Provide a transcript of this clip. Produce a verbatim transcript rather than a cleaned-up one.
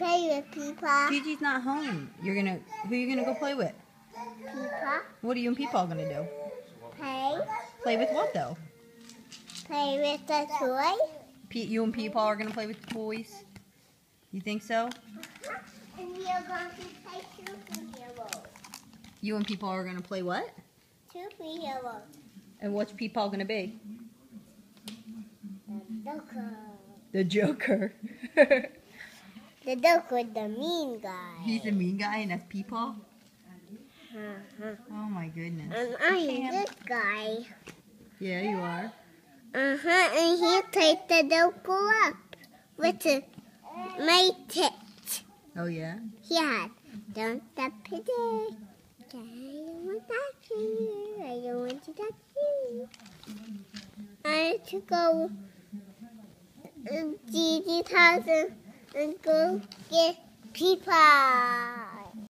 play with Peepaw. Gigi's not home. You're gonna. Who are you gonna go play with? Peepaw. What are you and Peepaw gonna do? Play. Play with what though? Play with the toy. Pete, you and Peepaw are gonna play with the toys. You think so? And we are going to play superheroes. You and Peepaw are gonna play what? Superheroes. And what's Peepaw gonna be? The Joker. The Joker. The Joker, the mean guy. He's the mean guy, and that's Peepaw. Uh-huh. Oh my goodness. And I'm this guy. Yeah, you are. Uh-huh, and he takes the Joker up with a mate it. Oh yeah. He had, don't stop it. I don't want to touch you. I don't want to touch you. I have to go to Gigi's house and, and go get Peepaw.